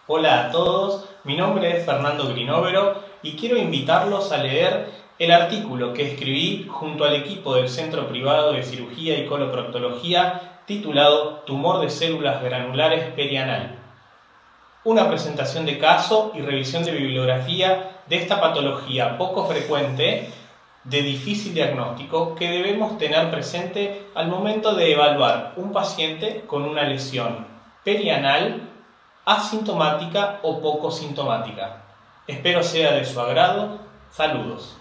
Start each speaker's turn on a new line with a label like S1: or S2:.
S1: Hola a todos, mi nombre es Fernando Grinóvero y quiero invitarlos a leer el artículo que escribí junto al equipo del Centro Privado de Cirugía y Coloproctología titulado Tumor de células granulares perianal. Una presentación de caso y revisión de bibliografía de esta patología poco frecuente, de difícil diagnóstico, que debemos tener presente al momento de evaluar un paciente con una lesión perianal asintomática o poco sintomática. Espero sea de su agrado. Saludos.